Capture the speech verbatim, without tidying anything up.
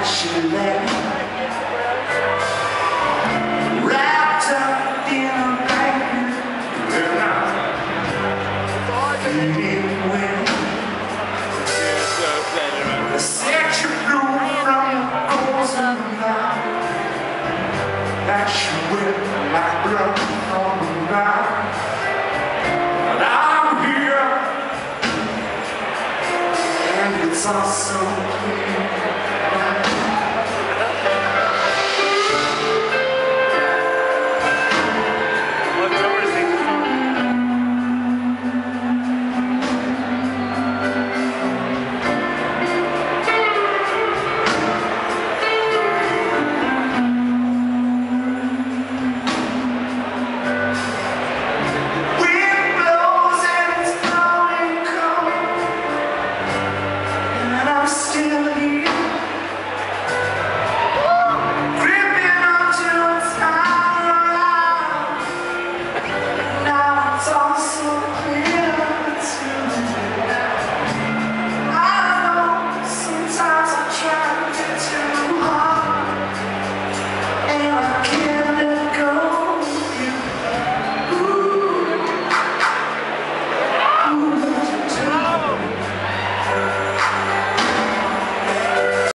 she lay wrapped up in a blanket, and I'm feeling well. The set you blew from the coals of the night, that she went like blood from the night. And I'm here, and it's all so clear. Still